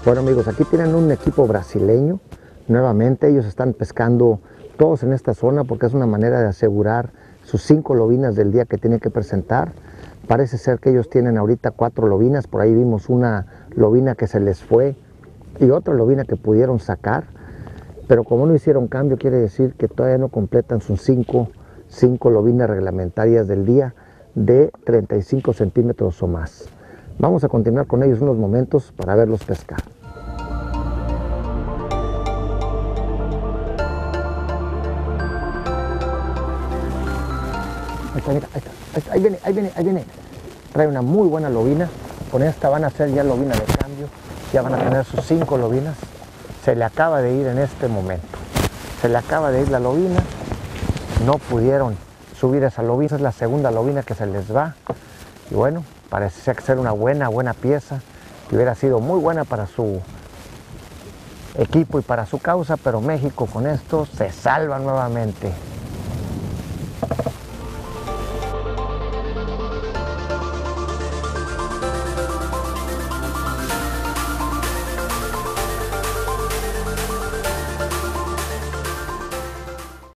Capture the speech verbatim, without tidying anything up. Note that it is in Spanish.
Bueno amigos, aquí tienen un equipo brasileño. Nuevamente ellos están pescando todos en esta zona porque es una manera de asegurar sus cinco lobinas del día que tienen que presentar. Parece ser que ellos tienen ahorita cuatro lobinas. Por ahí vimos una lobina que se les fue y otra lobina que pudieron sacar. Pero como no hicieron cambio, quiere decir que todavía no completan sus cinco, cinco lobinas reglamentarias del día de treinta y cinco centímetros o más. Vamos a continuar con ellos unos momentos para verlos pescar. Ahí está, mira, ahí está, ahí está, ahí viene, ahí viene, ahí viene. Trae una muy buena lobina. Con esta van a hacer ya lobina de cambio. Ya van a tener sus cinco lobinas. Se le acaba de ir en este momento. Se le acaba de ir la lobina. No pudieron subir esa lobina. Esa es la segunda lobina que se les va. Y bueno, parece ser una buena, buena pieza. Que hubiera sido muy buena para su equipo y para su causa. Pero México con esto se salva nuevamente.